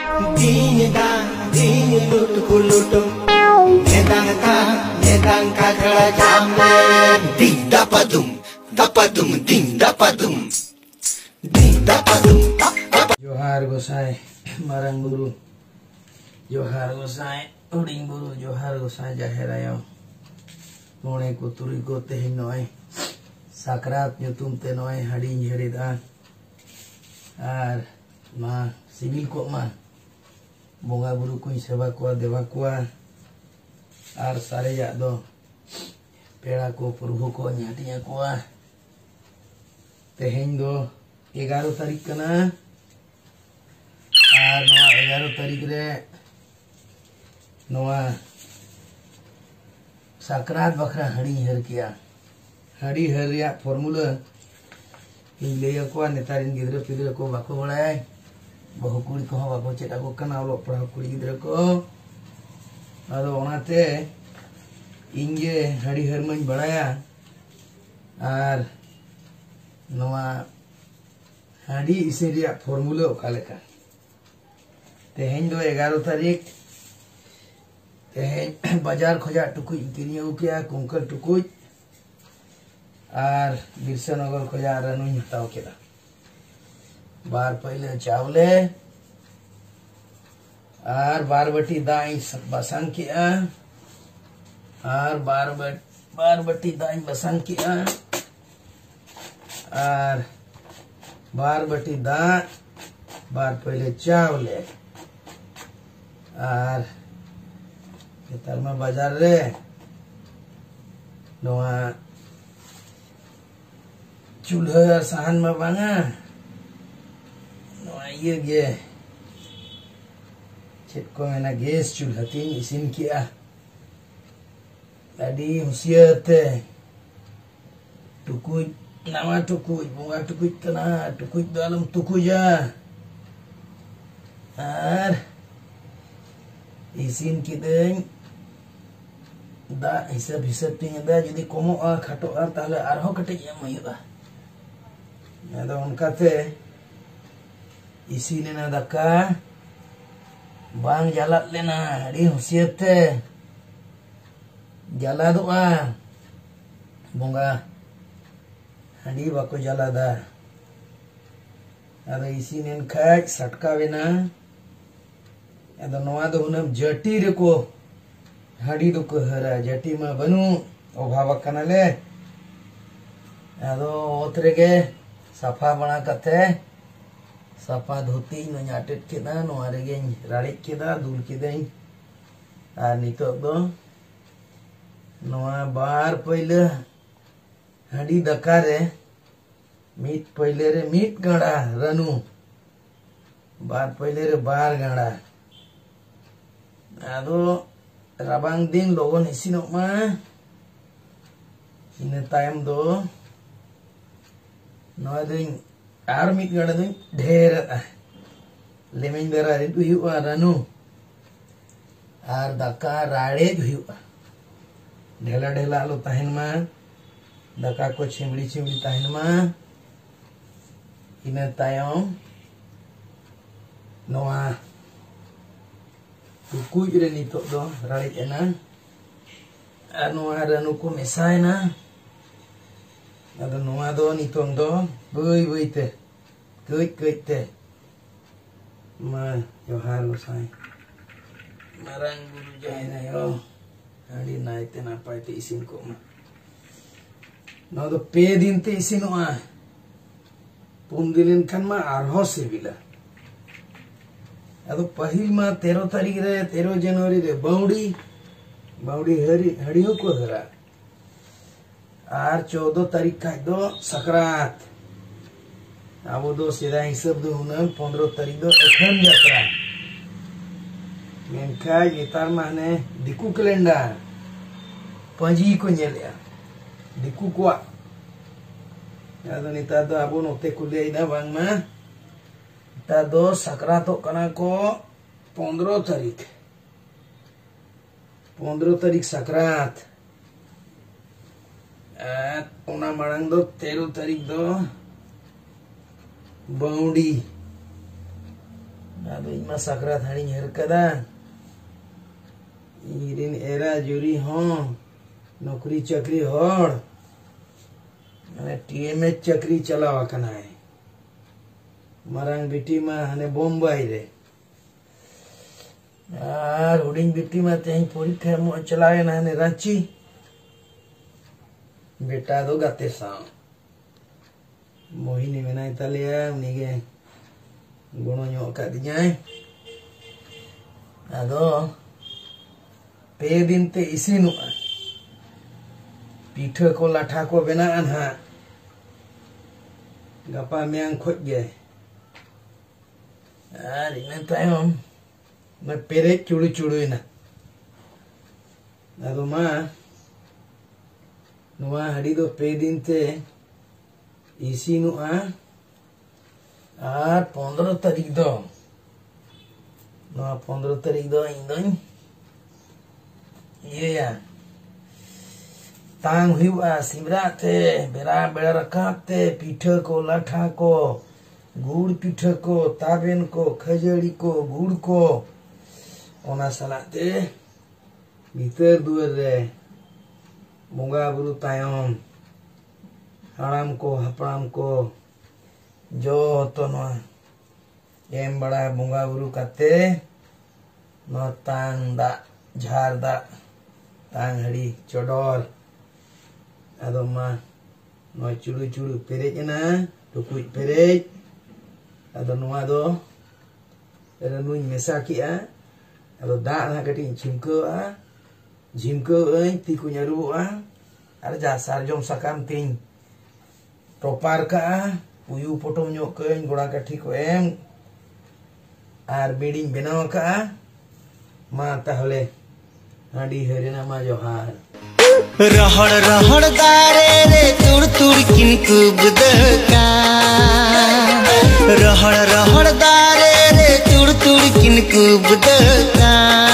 Ding lut kulutum Nedang ka kala jamle Ding dapadum ding dapadum Johar Gosai Marang Guru Johar Gosai Uding Guru Johar Gosai Jaher Ayo Mone ko turi ko tehin noy Sakrat nyutum te noy hading herida Ar ma sibil ko ma Bonga buru kuy seba ko deva ko Ar sare ya do Pera ko purhu ko nyatinya ko tehin do 11 तारीख कना और नवा 11 तारीख रे नवा साकरात बखरा हड़ी हर किया हड़ी हर या formula English को नेतारिन गिद्र पिद्र को बाको बड़ाय बहु कुड़ी को बाको चेटा को कना लो पढ़ा कुड़ी गिद्र को अदो ओनाते इंगे हड़ी हर मन बड़ाया और नवा हाड़ी इसे रिया फॉर्मूला ओकालेका तेहें दो 11 तारीख तेहें बाजार खोजा टुकुज किनियो किया कुंकल टुकुज और बिरसानगर खोजा रानुई हताव केदा बार पहले चावले और बार बटी दाई बसांग किया और बार बटी दाई बसांग किया और बार बटी दा बार पहले चावले और नेतार में बाजार रे नवा चूल्हा साहन में बांगा नवा ये गे चेट को मैंने गैस चूल्हा तीन इसिन किया अड़ी होशियार थे टुकुज nama tukuj bunga tukuj kena tukuj dalam tukuja ar isin kideng da hisab tinggal da jadi komo khato tahle arho ketik em ayuda ada onkate isinena daka bang jalat lena adi hoशियार te jala doa bunga हड़ी बाको जला दा अदा इसी नेन खाय सटकावे ना अदा नवा दो हुनम जटी रे को हड़ी दो को हरा जटी मा बनु अभाव कनाले अदो ओतरे के सफा बना कथे सफा धोती न नाटेट केदा नवा रे गे राड़ी केदा दूल केदा आ नितो दो नवा बार पहिले हड़ी दका रे मीट पहले रे मीट गाड़ा रनु बार पहले रे बार गाड़ा आदो राबांग दिन लोगन इसिनो मा इने टाइम दो नवा दिन आर मीट गाड़ा दिन ढेर लेमें बेरा रे दुयुआ रनु आर दका राड़े दुयुआ ढेला ढेला लो तहन मा दका को छिमड़ी तहन मा इन तायम नवा टुकुज रे नितो दो राड़ी एना आर नवा रानु को मेसायना अदो नवा दो नितों दो बई ते कई ते मा जोहार गोसाई मारांग गुरु जायना यो आड़ी नायते ना पाइते इसिन को मा ना तो पे दिन ते इसिनोआ पुन दिलन खान मा आरहो सिबिला अदो पहिल मा 13 तारीख रे 13 जनवरी रे बाउडी हड़ियो को हरा आर 14 तारीख का दो सकरात अब दो सीधा हिसाब दो हुनम 15 तारीख दो एखन यात्रा मेनखा येतार माने दिकू कैलेंडर पंजी को नेलिया दिकू को अदो निता दो अबो नोते कुलिया इना बांग मा ता दो सकरातो कना को 15 तारीख सकरात ओना मांग दो 13 तारीख दो बाउडी अब इमा साकरात हाड़ी हर कदा इरिन एरा जुरी हो नौकरी चकरी होड़ मैंने टीएमएच चकरी चलावा कना है मरांग बेटी में हने बम्बई रे यार हुडिंग बेटी में तेही परीक्षा मो चलाए ना हने रांची बेटा दो गाते सां मोहिनी मेनाय तलिया उनिगे गुणो ᱧᱚᱜ ᱠᱟᱫᱤᱧᱟᱭ ᱟᱫᱚ पे दिन ते इसिनुआ पीठा को लाठा को बेनाआ ना गपा मेयांग खोज गे आर इना तायम मैं पेरे चुड़ू चुड़ुना अदो मा नुआ हड़ी दो पे दिन ते इसिनुआ आर 15 तारीख दो नुआ 15 तारीख दो इंदों ये या तांग हुआ सिमराते बेरा बेरा रखाते पीठा को लाठा को गुड़ पीठा को ताबेन को खजड़ी को गुड़ को ओना सलाते भीतर दुआर रे बोंगा बुरु तायम हाराम को हपराम को जो तो नो एम बड़ा बोंगा बुरु काते नो तांग दा झार दा तांग हड़ी चोडोर अदो मा नो चुड़ू चुड़ू पेरेज ना टुकुज पेरेज अदो नुआ दो नुई मेसा किया अदो दा ना कटी झिमको ती को ᱧᱟᱨᱩᱵᱚᱜᱼᱟ ᱟᱨ ᱡᱟ ᱥᱟᱨᱡᱚᱢ ᱥᱟᱠᱟᱢ ᱛᱤᱧ ᱴᱚᱯᱟᱨ ᱠᱟᱜᱼᱟ ᱯᱩᱭᱩ ᱯᱚᱴᱚᱢ ᱧᱚᱜ ᱠᱟᱹᱧ ᱜᱚᱲᱟ ᱠᱟᱴᱷᱤ ᱠᱚ ᱮᱢ ᱟᱨ ᱵᱤᱲᱤᱧ ᱵᱮᱱᱟᱣ ᱠᱟᱜᱼᱟ मा ताहले हांडी हरिना मा जोहार रहड़ रहड़ दारे रे तुड़ तुड़ किनको बुदका रहड़ रहड़ दारे रे तुड़ तुड़ किनको बुदका